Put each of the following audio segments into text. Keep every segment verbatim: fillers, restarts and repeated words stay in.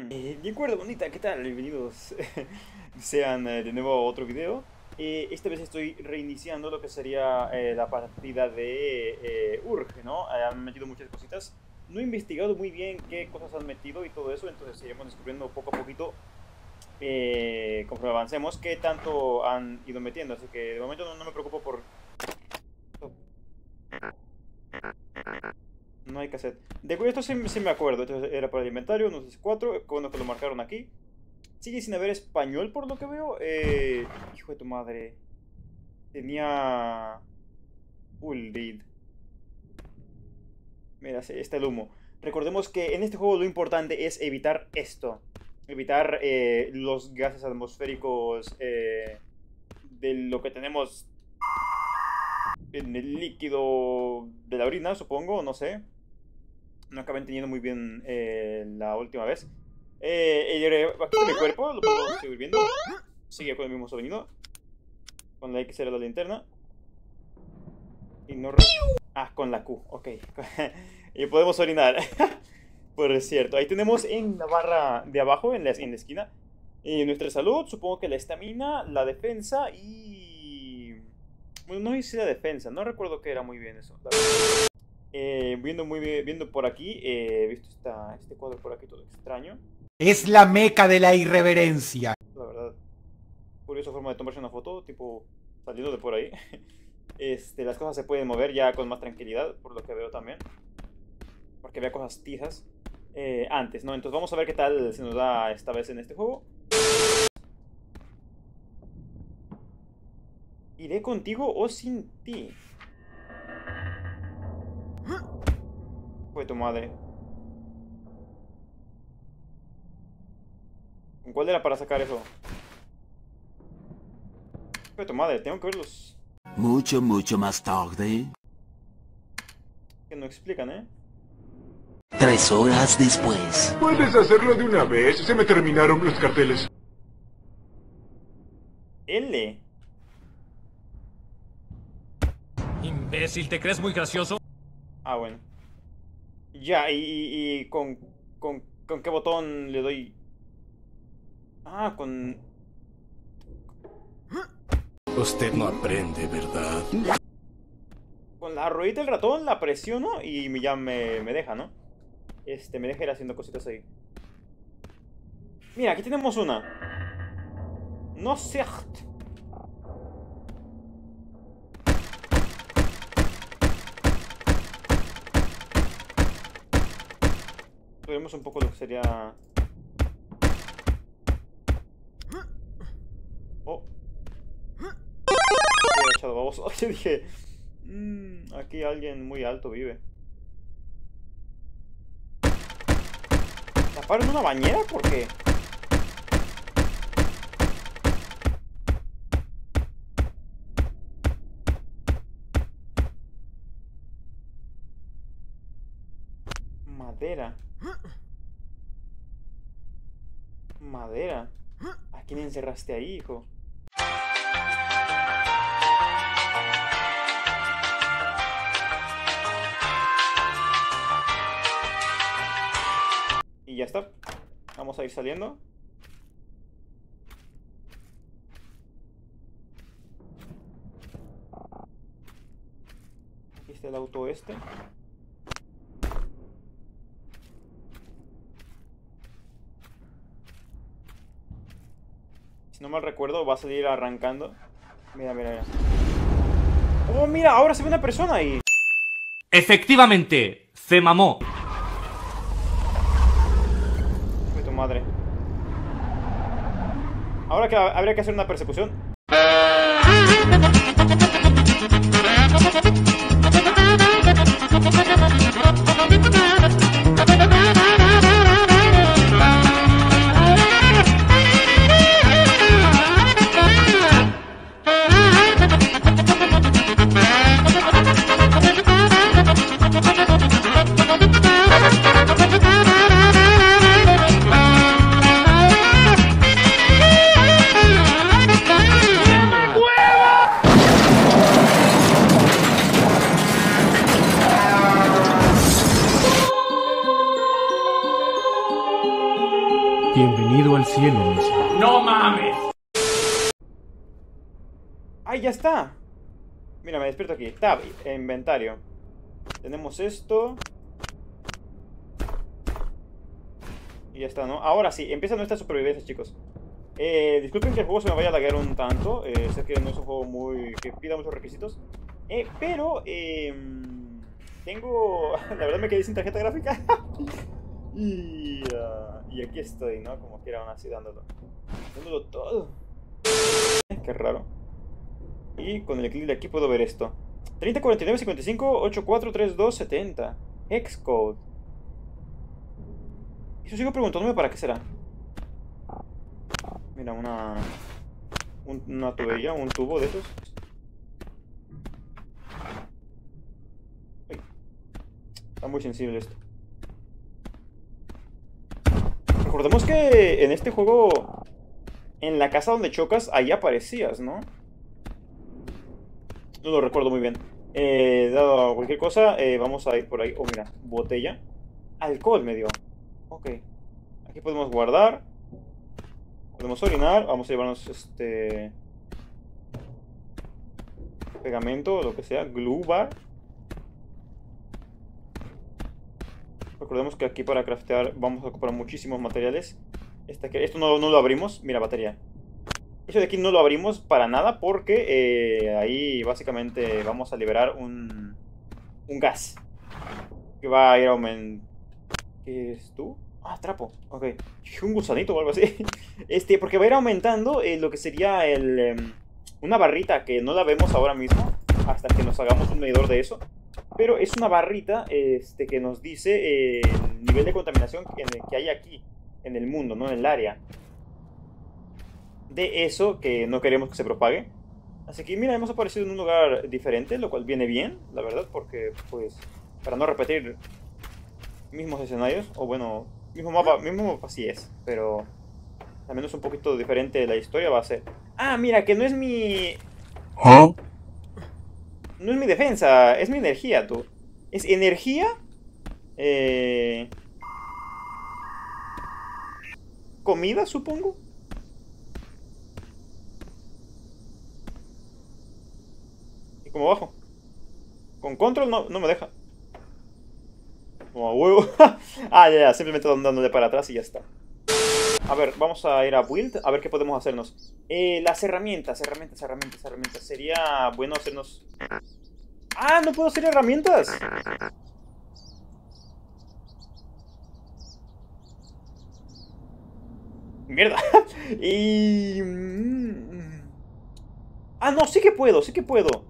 Eh, de acuerdo, bonita, ¿qué tal? Bienvenidos sean eh, de nuevo a otro video. Eh, esta vez estoy reiniciando lo que sería eh, la partida de eh, Urge, ¿no? Eh, han metido muchas cositas. No he investigado muy bien qué cosas han metido y todo eso, entonces iremos descubriendo poco a poquito, eh, conforme avancemos, qué tanto han ido metiendo. Así que de momento no, no me preocupo por... No hay cassette. De esto sí, sí me acuerdo. Esto era para el inventario, uno seis cuatro. Bueno, que lo marcaron aquí. Sigue sin haber español por lo que veo. Eh, hijo de tu madre. Tenía... Full read. Mira, está el humo. Recordemos que en este juego lo importante es evitar esto. Evitar eh, los gases atmosféricos eh, de lo que tenemos en el líquido de la orina, supongo, no sé. No acabé entendiendo muy bien eh, la última vez. Eh, aquí está mi cuerpo, lo puedo seguir viendo. Sigue con el mismo sonido. Con la X era la linterna. Y no... Ah, con la Q, ok. Y podemos orinar. Por cierto, ahí tenemos en la barra de abajo, en la, en la esquina, eh, nuestra salud, supongo que la estamina, la defensa y... Bueno, no hice la defensa, no recuerdo qué era muy bien eso, la verdad. Eh, viendo muy bien, viendo por aquí, eh, he visto esta, este cuadro por aquí todo extraño. Es la meca de la irreverencia. La verdad, curiosa forma de tomarse una foto, tipo saliendo de por ahí. Este, las cosas se pueden mover ya con más tranquilidad, por lo que veo también. Porque había cosas tijas eh, antes, ¿no? Entonces vamos a ver qué tal se nos da esta vez en este juego. ¿Iré contigo o sin ti? Fue tu madre. ¿En cuál era para sacar eso? Fue tu madre, tengo que verlos. Mucho, mucho más tarde. Que no explican, ¿eh? Tres horas después. Puedes hacerlo de una vez, se me terminaron los carteles. L. Imbécil, ¿te crees muy gracioso? Ah, bueno. Ya, y, y, y con, con, con qué botón le doy... Ah, con... Usted no aprende, ¿verdad? Con la ruedita del ratón la presiono y ya me, me deja, ¿no? Este, me deja ir haciendo cositas ahí. Mira, aquí tenemos una. No sé. Veremos un poco lo que sería... Oh. He echado baboso. Yo dije... Mmm, aquí alguien muy alto vive. ¿La paro en una bañera? ¿Por qué? Madera. Madera. ¿A quién encerraste ahí, hijo? Y ya está. Vamos a ir saliendo. Aquí está el auto este. Si no mal recuerdo, va a salir arrancando. Mira, mira, mira. ¡Oh, mira! Ahora se ve una persona ahí. Efectivamente, se mamó. Fue tu madre. Ahora que habría que hacer una persecución. Bienvenido al cielo, mismo. ¡No mames! ¡Ay, ya está! Mira, me despierto aquí. Tab, inventario. Tenemos esto. Y ya está, ¿no? Ahora sí, empieza nuestra supervivencia, chicos. Eh, disculpen que el juego se me vaya a laguear un tanto. Eh, sé que no es un juego muy... que pida muchos requisitos. Eh, pero... Eh, tengo... La verdad me quedé sin tarjeta gráfica. y... Uh, y aquí estoy, ¿no? Como quiera, aún así dándolo. Dándolo todo. Qué raro. Y con el clic de aquí puedo ver esto. treinta, cuarenta y nueve, cincuenta y cinco, ochenta y cuatro, treinta y dos, setenta. Hexcode. Eso sigo preguntándome para qué será. Mira, una... Un, una tubella, un tubo de esos. Ay, está muy sensible esto. Recordemos que en este juego... En la casa donde chocas, ahí aparecías, ¿no? No lo recuerdo muy bien. Eh, dado cualquier cosa, eh, vamos a ir por ahí. Oh, mira, botella. Alcohol me dio. Ok. Aquí podemos guardar. Podemos orinar. Vamos a llevarnos este... pegamento, o lo que sea. Glue bar. Recordemos que aquí para craftear vamos a comprar muchísimos materiales. Este, esto no, no lo abrimos. Mira, batería. Eso de aquí no lo abrimos para nada porque eh, ahí básicamente vamos a liberar un, un gas que va a ir aumentando. ¿Qué es tú? Ah, trapo. Ok. Un gusanito o algo así. Este, porque va a ir aumentando eh, lo que sería el, eh, una barrita que no la vemos ahora mismo hasta que nos hagamos un medidor de eso. Pero es una barrita este, que nos dice eh, el nivel de contaminación que, que hay aquí en el mundo, no en el área. De eso que no queremos que se propague. Así que mira, hemos aparecido en un lugar diferente, lo cual viene bien, la verdad, porque pues para no repetir mismos escenarios, o bueno, mismo mapa, mismo mapa sí es, pero al menos un poquito diferente la historia va a ser. Ah, mira, que no es mi... ¿Ah? No es mi defensa, es mi energía, tú. Es energía... Eh... Comida, supongo. Como bajo. Con control no, no me deja. Como a huevo. Ah, ya, ya. Simplemente dándole para atrás y ya está. A ver, vamos a ir a build. A ver qué podemos hacernos. Eh, las herramientas, herramientas, herramientas, herramientas. Sería bueno hacernos... ¡Ah! ¡No puedo hacer herramientas! Mierda. Y... Ah, no, sí que puedo, sí que puedo.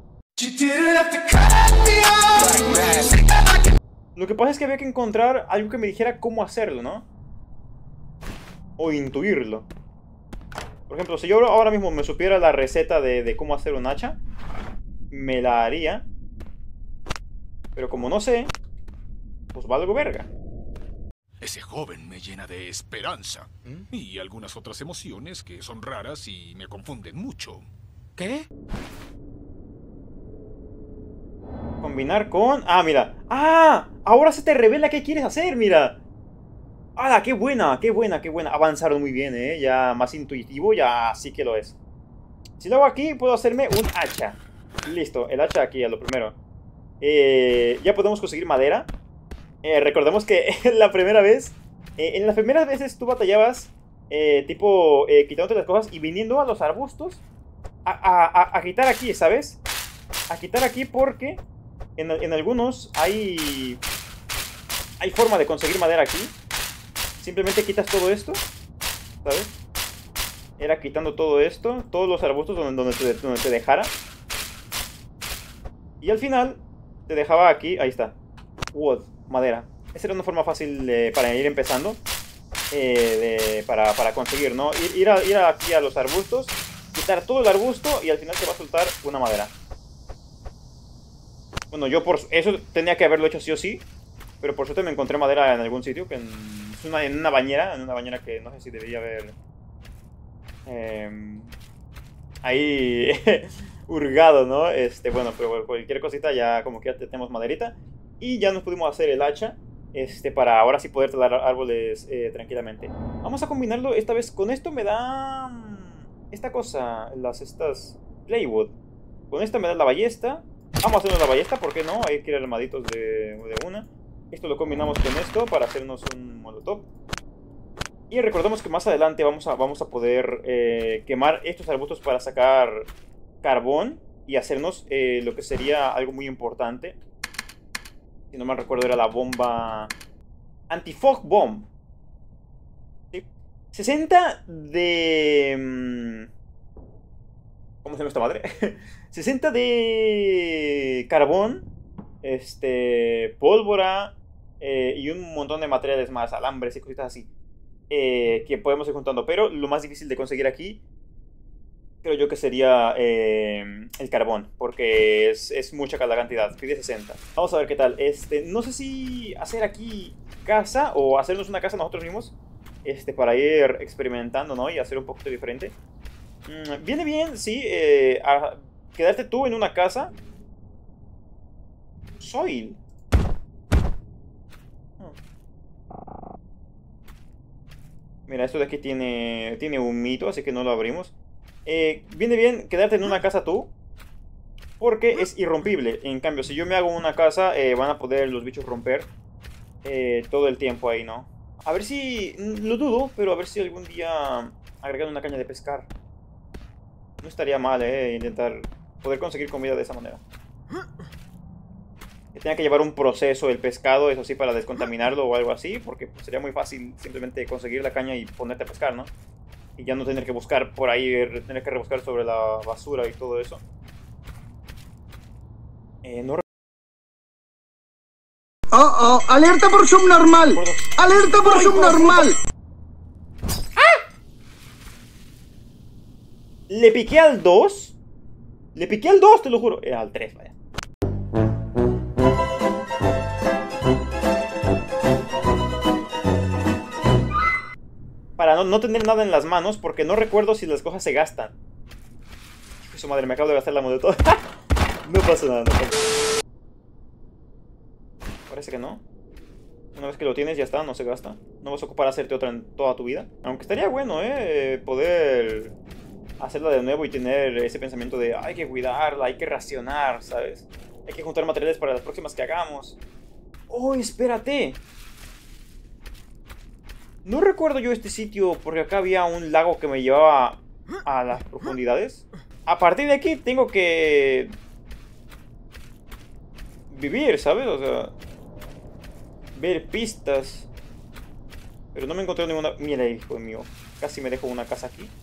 Lo que pasa es que había que encontrar algo que me dijera cómo hacerlo, ¿no? O intuirlo. Por ejemplo, si yo ahora mismo me supiera la receta de, de cómo hacer un hacha, me la haría. Pero como no sé, pues valgo verga. Ese joven me llena de esperanza. Y algunas otras emociones que son raras y me confunden mucho. ¿Qué? Combinar con... Ah, mira. ¡Ah! Ahora se te revela qué quieres hacer, mira. ¡Ah, qué buena! ¡Qué buena! ¡Qué buena! Avanzaron muy bien, ¿eh? Ya más intuitivo, ya sí que lo es. Si lo hago aquí, puedo hacerme un hacha. Listo, el hacha aquí, a lo primero. Eh, ya podemos conseguir madera. Eh, recordemos que la primera vez... Eh, en las primeras veces tú batallabas... Eh, tipo, eh, quitándote las cosas y viniendo a los arbustos a, a, a, a quitar aquí, ¿sabes? A quitar aquí porque... En, en algunos hay... Hay forma de conseguir madera aquí. Simplemente quitas todo esto, ¿sabes? Era quitando todo esto, todos los arbustos donde, donde, te, donde te dejara. Y al final te dejaba aquí, ahí está, wood, madera. Esa era una forma fácil de, para ir empezando, eh, de, para, para conseguir, ¿no? Ir, ir, a, ir aquí a los arbustos, quitar todo el arbusto y al final te va a soltar una madera. Bueno, yo por eso tenía que haberlo hecho sí o sí, pero por suerte me encontré madera en algún sitio, que en, es una, en una bañera, en una bañera que no sé si debería haber eh, ahí hurgado, ¿no? Este, bueno, pero cualquier cosita ya como que ya tenemos maderita y ya nos pudimos hacer el hacha. Este, para ahora sí poder talar árboles eh, tranquilamente. Vamos a combinarlo esta vez con esto. Me da esta cosa, las estas plywood. Con esta me da la ballesta. Vamos a hacernos la ballesta, ¿por qué no? Hay que ir armaditos de, de una. Esto lo combinamos con esto para hacernos un molotov. Y recordemos que más adelante vamos a, vamos a poder eh, quemar estos arbustos para sacar carbón y hacernos eh, lo que sería algo muy importante. Si no mal recuerdo era la bomba Anti-Fog Bomb. ¿Sí? sesenta de... ¿Cómo se llama esta madre? sesenta de carbón, este, pólvora eh, y un montón de materiales más, alambres y cositas así. Eh, que podemos ir juntando, pero lo más difícil de conseguir aquí creo yo que sería eh, el carbón, porque es, es mucha la cantidad, pide sesenta. Vamos a ver qué tal. Este, no sé si hacer aquí casa o hacernos una casa nosotros mismos, este, para ir experimentando, ¿no? Y hacer un poquito diferente. Mm, viene bien, sí, eh, a quedarte tú en una casa. Soil. Mira, esto de aquí tiene, tiene un mito, así que no lo abrimos. Eh, viene bien quedarte en una casa tú, porque es irrompible. En cambio, si yo me hago una casa, eh, van a poder los bichos romper eh, todo el tiempo ahí, ¿no? A ver si... Lo dudo, pero a ver si algún día agregan una caña de pescar. No estaría mal, eh, intentar poder conseguir comida de esa manera. Que tenga que llevar un proceso el pescado, eso sí, para descontaminarlo o algo así, porque pues, sería muy fácil simplemente conseguir la caña y ponerte a pescar, ¿no? Y ya no tener que buscar por ahí, tener que rebuscar sobre la basura y todo eso. Eh, no... Oh, oh, alerta por subnormal. Alerta por subnormal. ¡Ah! Le piqué al dos. Le piqué al dos, te lo juro. Era al tres, vaya. Para no, no tener nada en las manos, porque no recuerdo si las cosas se gastan. Hijo de su madre, me acabo de gastar la molotov. No pasa nada, no pasa nada. Parece que no. Una vez que lo tienes ya está, no se gasta. No vas a ocupar hacerte otra en toda tu vida. Aunque estaría bueno, eh, poder hacerla de nuevo y tener ese pensamiento de hay que cuidarla, hay que racionar, ¿sabes? Hay que juntar materiales para las próximas que hagamos. ¡Oh, espérate! No recuerdo yo este sitio porque acá había un lago que me llevaba a las profundidades. A partir de aquí tengo que vivir, ¿sabes? O sea, ver pistas. Pero no me encontré ninguna... Mira, hijo mío, casi me dejo una casa aquí.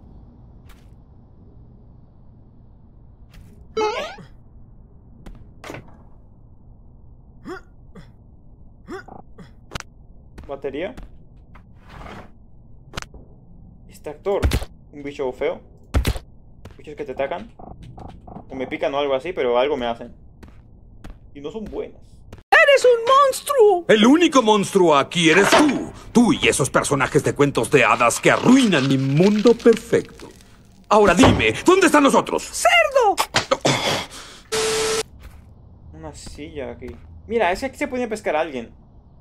Batería. Extractor. Un bicho feo. Bichos que te atacan. O me pican o algo así, pero algo me hacen. Y no son buenos. ¡Eres un monstruo! El único monstruo aquí eres tú. Tú y esos personajes de cuentos de hadas que arruinan mi mundo perfecto. Ahora dime, ¿dónde están los otros? ¡Cerdo! Una silla aquí. Mira, es que aquí se podía pescar a alguien.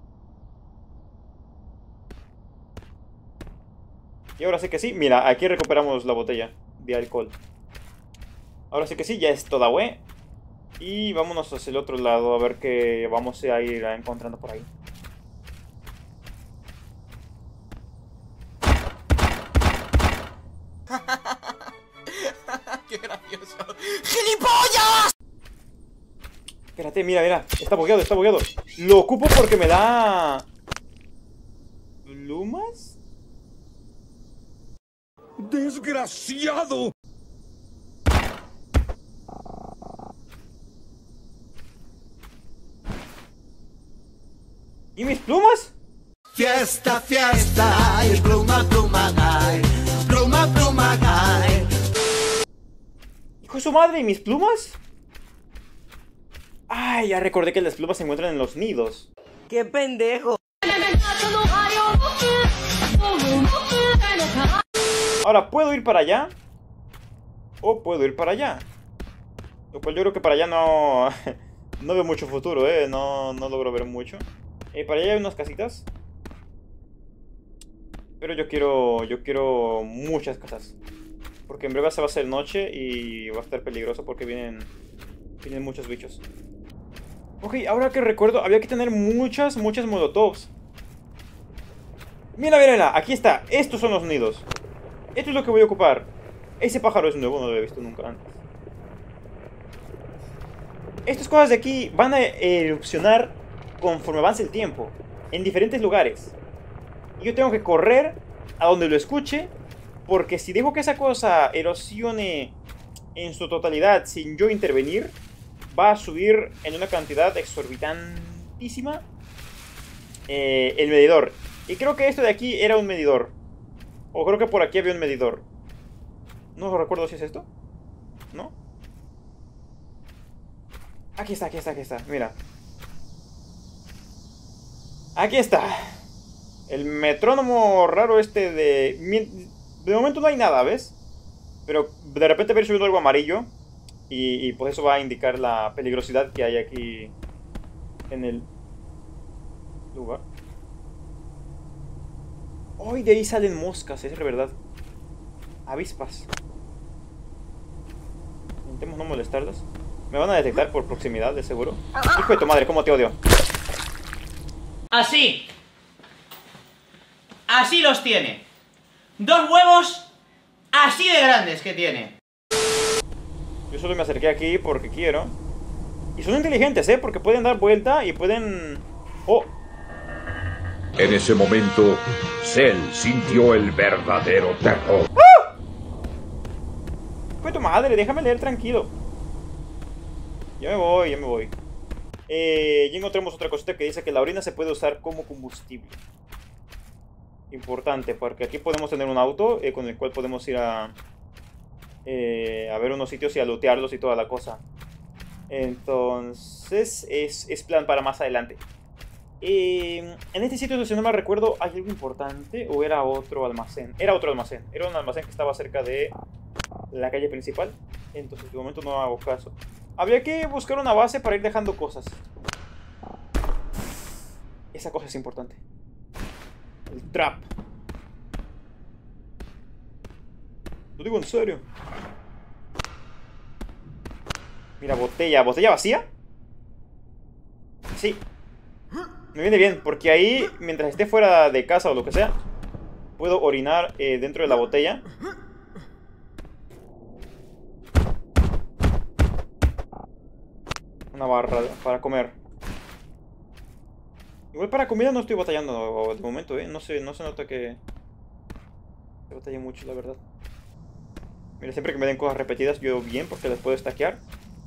Y ahora sí que sí, mira, aquí recuperamos la botella de alcohol. Ahora sí que sí, ya es toda, güey. Y vámonos hacia el otro lado a ver qué vamos a ir encontrando por ahí. ¡Qué gracioso! ¡Gilipollas! Espérate, mira, mira, está bugueado, está bugueado. Lo ocupo porque me da... ¿Plumas? ¡Desgraciado! ¿Y mis plumas? Fiesta, fiesta, y pluma, pluma, ay. Pluma, pluma, ay. Hijo de su madre, ¿y mis plumas? Ay, ya recordé que las plumas se encuentran en los nidos. ¡Qué pendejo! Ahora, ¿puedo ir para allá? ¿O puedo ir para allá? Lo cual yo creo que para allá no... no veo mucho futuro, ¿eh? No, no logro ver mucho. Eh, para allá hay unas casitas. Pero yo quiero, yo quiero muchas casas. Porque en breve se va a hacer noche y va a estar peligroso porque vienen, vienen muchos bichos. Ok, ahora que recuerdo, había que tener muchas, muchas molotovs. Mira, mira, mira, aquí está. Estos son los nidos. Esto es lo que voy a ocupar. Ese pájaro es nuevo, no lo he visto nunca antes. Estas cosas de aquí van a erupcionar conforme avance el tiempo. En diferentes lugares. Y yo tengo que correr a donde lo escuche. Porque si dejo que esa cosa erosione en su totalidad sin yo intervenir, va a subir en una cantidad exorbitantísima eh, el medidor. Y creo que esto de aquí era un medidor. O creo que por aquí había un medidor. No recuerdo si es esto. ¿No? Aquí está, aquí está, aquí está. Mira. Aquí está. El metrónomo raro este de... De momento no hay nada, ¿ves? Pero de repente ver subiendo algo amarillo. Y, y pues eso va a indicar la peligrosidad que hay aquí en el lugar. Oh, y de ahí salen moscas, es verdad. Avispas. Intentemos no molestarlas. Me van a detectar por proximidad, de seguro. Hijo de tu madre, cómo te odio. Así. Así los tiene. Dos huevos así de grandes que tiene. Yo solo me acerqué aquí porque quiero. Y son inteligentes, ¿eh? Porque pueden dar vuelta y pueden... ¡Oh! En ese momento, Cell sintió el verdadero terror. ¡Ah! ¡Fue tu madre! Déjame leer tranquilo. Ya me voy, ya me voy. Eh, ya encontramos otra cosita que dice que la orina se puede usar como combustible. Importante, porque aquí podemos tener un auto eh, con el cual podemos ir a... Eh, a ver unos sitios y a lootearlos y toda la cosa. Entonces es, es plan para más adelante. eh, En este sitio, si no me recuerdo, ¿hay algo importante? ¿O era otro almacén? Era otro almacén. Era un almacén que estaba cerca de la calle principal. Entonces de momento no hago caso. Habría que buscar una base para ir dejando cosas. Esa cosa es importante. El trap. Lo digo en serio. Mira, botella. ¿Botella vacía? Sí. Me viene bien, porque ahí, mientras esté fuera de casa o lo que sea, puedo orinar eh, dentro de la botella. Una barra para comer. Igual para comida no estoy batallando de momento, ¿eh? No se, no se nota que... Se batalla mucho, la verdad. Mira, siempre que me den cosas repetidas, yo bien, porque las puedo stackear.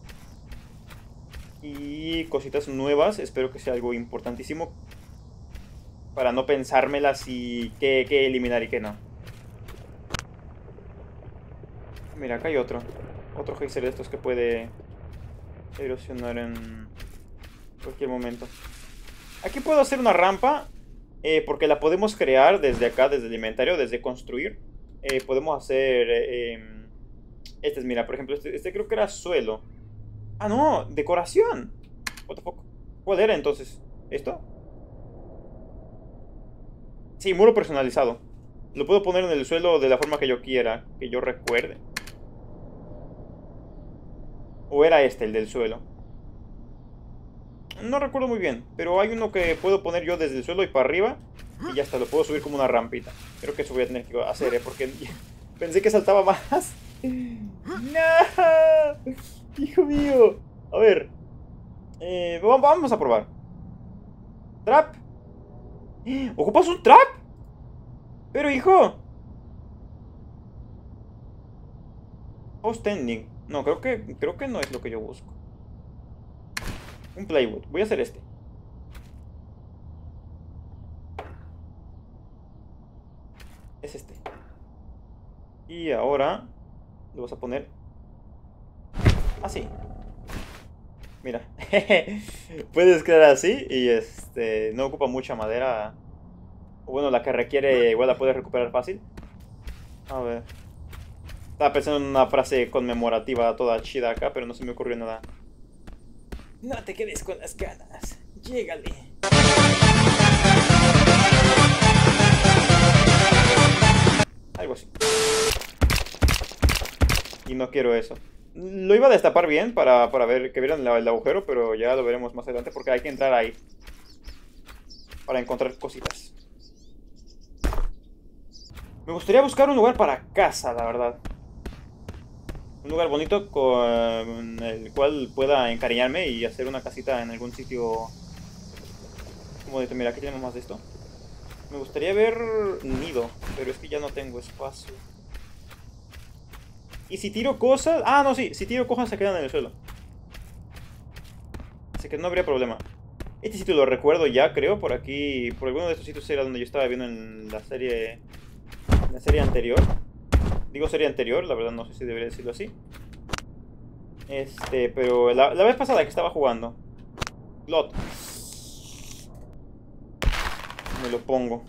Y cositas nuevas, espero que sea algo importantísimo. Para no pensármelas y qué, qué eliminar y qué no. Mira, acá hay otro. Otro geyser de estos que puede erosionar en cualquier momento. Aquí puedo hacer una rampa, eh, porque la podemos crear desde acá, desde el inventario, desde construir. Eh, podemos hacer... Eh, eh, este es, mira, por ejemplo, este, este creo que era suelo. Ah, no, decoración. What the fuck. ¿Cuál era entonces? ¿Esto? Sí, muro personalizado. Lo puedo poner en el suelo de la forma que yo quiera, que yo recuerde. ¿O era este, el del suelo? No recuerdo muy bien, pero hay uno que puedo poner yo desde el suelo y para arriba. Y ya está, lo puedo subir como una rampita. Creo que eso voy a tener que hacer, ¿eh? Porque pensé que saltaba más. ¡No! ¡Hijo mío! A ver. Eh, vamos a probar. ¿Trap? ¿Ocupas un trap? Pero, hijo. Outstanding. No, creo que, creo que no es lo que yo busco. Un plywood. Voy a hacer este. Es este. Y ahora lo vas a poner así. Mira. Puedes quedar así y este no ocupa mucha madera. O bueno, la que requiere igual la puedes recuperar fácil. A ver. Estaba pensando en una frase conmemorativa toda chida acá, pero no se me ocurrió nada. No te quedes con las ganas. Llégale. no quiero eso. Lo iba a destapar bien para, para ver que vieran el, el agujero, pero ya lo veremos más adelante porque hay que entrar ahí para encontrar cositas. Me gustaría buscar un lugar para casa, la verdad. Un lugar bonito con el cual pueda encariñarme y hacer una casita en algún sitio bonito. Mira, aquí tenemos más de esto. Me gustaría ver nido, pero es que ya no tengo espacio. Y si tiro cosas... Ah, no, sí. Si tiro cosas se quedan en el suelo. Así que no habría problema. Este sitio lo recuerdo ya, creo. Por aquí... Por alguno de estos sitios era donde yo estaba viendo en la serie... En la serie anterior. Digo serie anterior, la verdad no sé si debería decirlo así. Este, pero la, la vez pasada que estaba jugando. Lot. Me lo pongo.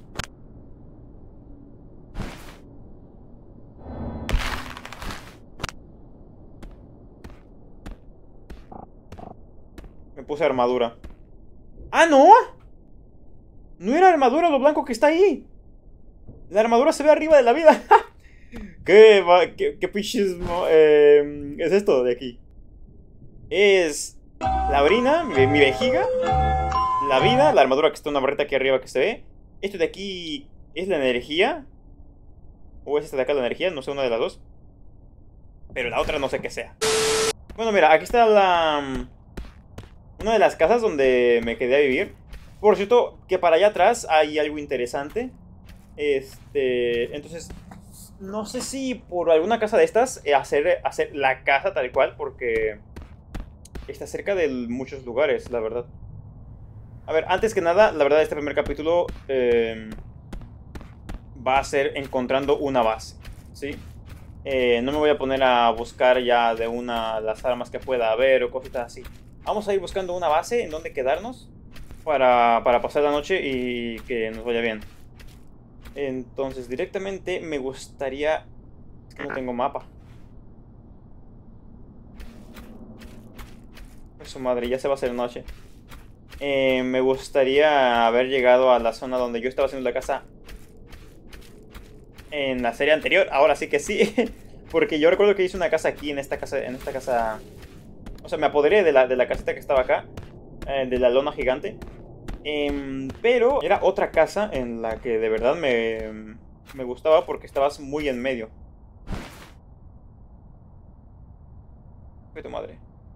Me puse armadura. ¡Ah, no! No era armadura lo blanco que está ahí. La armadura se ve arriba de la vida. ¿Qué, qué, qué pinches eh, es esto de aquí? Es la orina, mi, mi vejiga, la vida, la armadura que está una barrita aquí arriba que se ve. Esto de aquí es la energía. O es esta de acá la energía, no sé, una de las dos. Pero la otra no sé qué sea. Bueno, mira, aquí está la... Una de las casas donde me quedé a vivir. Por cierto, que para allá atrás hay algo interesante. Este... Entonces... No sé si por alguna casa de estas hacer, hacer la casa tal cual, porque está cerca de muchos lugares, la verdad. A ver, antes que nada, la verdad este primer capítulo eh, va a ser encontrando una base, ¿sí? Eh, no me voy a poner a buscar ya de una las armas que pueda haber o cositas así. Vamos a ir buscando una base en donde quedarnos para, para pasar la noche y que nos vaya bien. Entonces, directamente me gustaría... Es que no tengo mapa. Eso, madre, ya se va a hacer noche. Eh, me gustaría haber llegado a la zona donde yo estaba haciendo la casa en la serie anterior. Ahora sí que sí. Porque yo recuerdo que hice una casa aquí, en esta casa... En esta casa... O sea, me apoderé de la, de la casita que estaba acá. Eh, de la lona gigante. Eh, pero era otra casa en la que de verdad me, me gustaba porque estabas muy en medio. ¡Qué tu madre!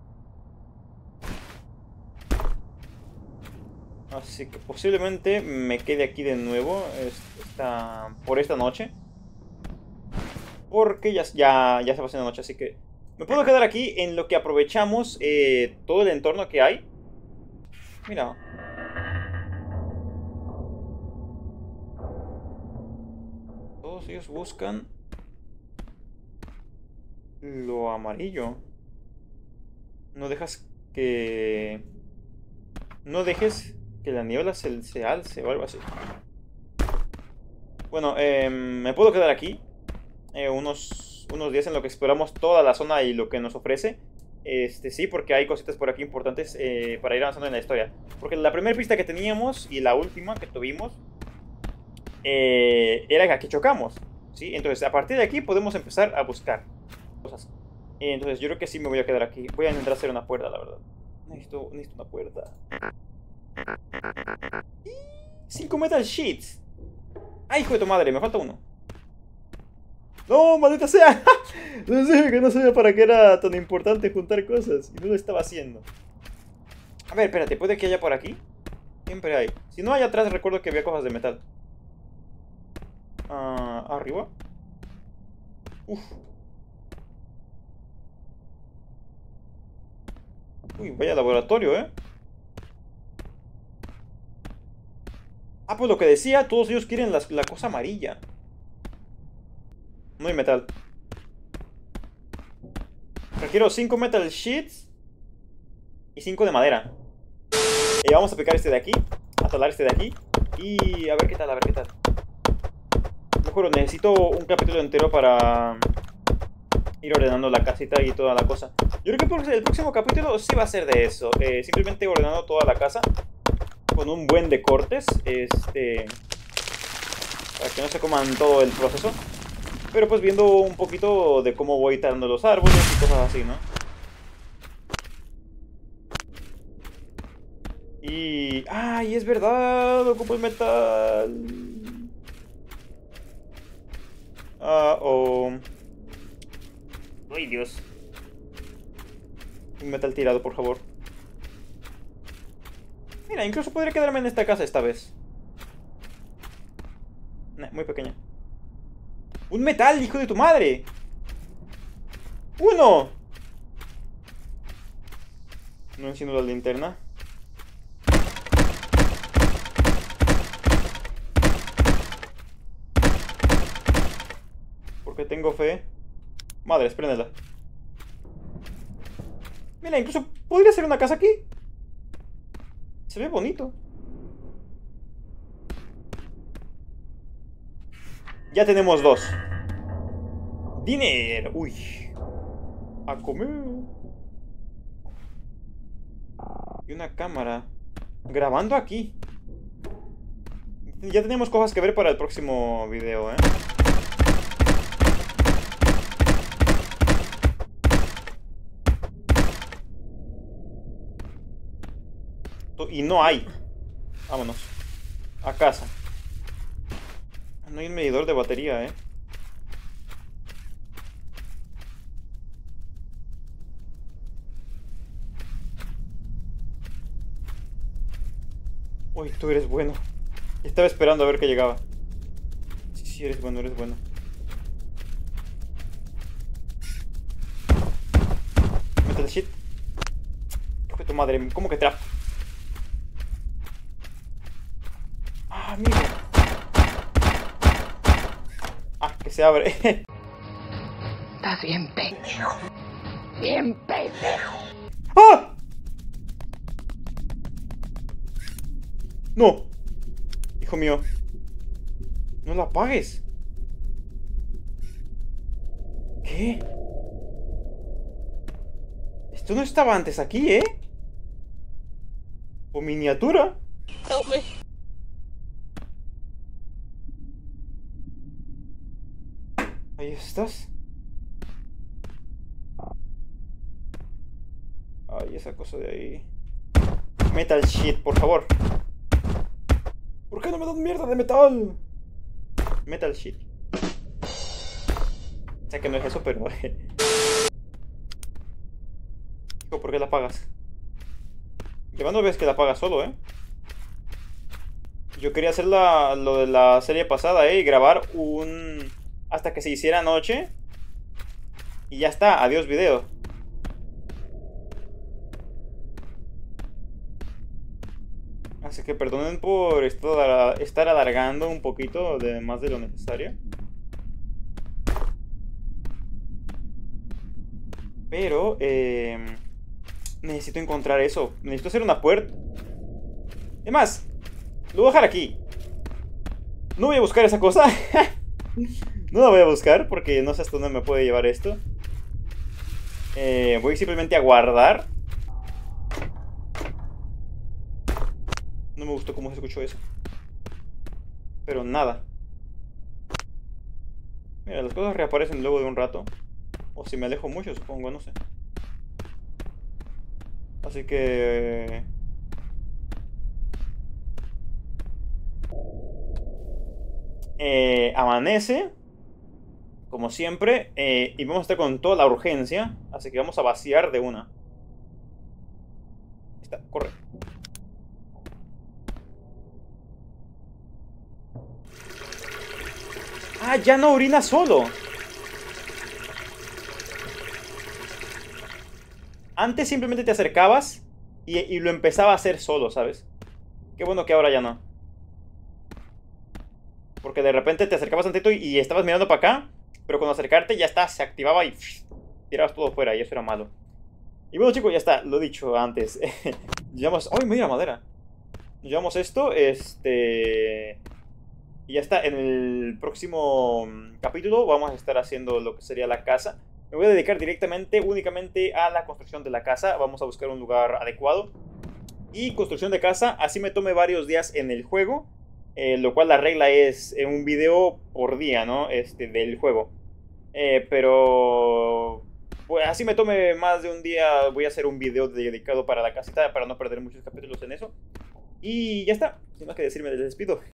Así que posiblemente me quede aquí de nuevo esta, por esta noche. Porque ya, ya, ya se va haciendo noche, así que me puedo quedar aquí en lo que aprovechamos eh, todo el entorno que hay. Mira. Todos ellos buscan lo amarillo. No dejas que... No dejes que la niebla se, se alce o algo así. Bueno, eh, me puedo quedar aquí eh, unos, unos días en lo que exploramos toda la zona y lo que nos ofrece. Este, sí, porque hay cositas por aquí importantes eh, para ir avanzando en la historia. Porque la primera pista que teníamos y la última que tuvimos eh, era que chocamos, ¿sí? Entonces, a partir de aquí podemos empezar a buscar cosas. Entonces, yo creo que sí me voy a quedar aquí. Voy a intentar hacer una puerta, la verdad. Necesito, necesito una puerta. Cinco metal sheets. ¡Ay, hijo de tu madre! Me falta uno. ¡No, maldita sea! No sé, que no sabía para qué era tan importante juntar cosas. Y no lo estaba haciendo. A ver, espérate, ¿puede que haya por aquí? Siempre hay. Si no hay atrás, recuerdo que había cosas de metal. Ah, ¿arriba? Uf. Uy, vaya laboratorio, ¿eh? Ah, pues lo que decía, todos ellos quieren la, la cosa amarilla. No hay metal. Requiero cinco metal sheets y cinco de madera. Eh, vamos a picar este de aquí, a talar este de aquí y a ver qué tal, a ver qué tal. Me juro, necesito un capítulo entero para ir ordenando la casita y toda la cosa. Yo creo que el próximo capítulo sí va a ser de eso. Eh, simplemente ordenando toda la casa con un buen de cortes, este, para que no se coman todo el proceso. Pero pues viendo un poquito de cómo voy talando los árboles y cosas así, ¿no? Y... ¡ay, es verdad! Ocupo el metal. Ah, oh. ¡Ay, Dios! Un metal tirado, por favor. Mira, incluso podría quedarme en esta casa esta vez. Nah, muy pequeña. ¡Un metal, hijo de tu madre! ¡Uno! No enciendo la linterna. Porque tengo fe. Madre, préndela. Mira, incluso podría ser una casa aquí. Se ve bonito. Ya tenemos dos. Dinero. Uy. A comer. Y una cámara. Grabando aquí. Ya tenemos cosas que ver para el próximo video, ¿eh? Y no hay. Vámonos. A casa. No hay un medidor de batería, eh. Uy, tú eres bueno. Estaba esperando a ver que llegaba. Sí, sí, eres bueno, eres bueno. Metal shit. Hijo de tu madre, ¿cómo que trap? Ah, mira. Ah, que se abre. Estás bien pendejo. Bien pendejo. ¡Ah! No. Hijo mío. No la apagues. ¿Qué? Esto no estaba antes aquí, ¿eh? O miniatura. Help me. Ahí estás. Ay, esa cosa de ahí. Metal shit, por favor. ¿Por qué no me dan mierda de metal? Metal shit. Sé que no es eso, pero... Hijo, ¿por qué la apagas? Llevando ves que la apagas solo, ¿eh? Yo quería hacer la, lo de la serie pasada, ¿eh? Y grabar un... hasta que se hiciera noche. Y ya está, adiós video. Así que perdonen por estar, estar alargando un poquito de más de lo necesario. Pero, eh, necesito encontrar eso. Necesito hacer una puerta. Es más, lo voy a dejar aquí. No voy a buscar esa cosa. No la voy a buscar porque no sé hasta dónde me puede llevar esto. Eh, voy simplemente a guardar. No me gustó cómo se escuchó eso. Pero nada. Mira, las cosas reaparecen luego de un rato. O si me alejo mucho, supongo, no sé. Así que... Eh, amanece. Como siempre. Eh, y vamos a estar con toda la urgencia. Así que vamos a vaciar de una. Ahí está, corre. Ah, ya no orina solo. Antes simplemente te acercabas y, y lo empezaba a hacer solo, ¿sabes? Qué bueno que ahora ya no. Porque de repente te acercabas tantito y, y estabas mirando para acá, pero cuando acercarte ya está, se activaba y pff, tirabas todo fuera y eso era malo. Y bueno, chicos, ya está, lo he dicho antes. Llevamos... ¡Ay, mira madera! Llevamos esto, este... y ya está, en el próximo capítulo vamos a estar haciendo lo que sería la casa. Me voy a dedicar directamente, únicamente a la construcción de la casa. Vamos a buscar un lugar adecuado. Y construcción de casa, así me tome varios días en el juego. Eh, lo cual la regla es eh, un video por día, ¿no? Este, del juego. Eh, pero... Pues así me tome más de un día, voy a hacer un video dedicado para la casita para no perder muchos capítulos en eso. Y ya está, sin más que decir, me despido.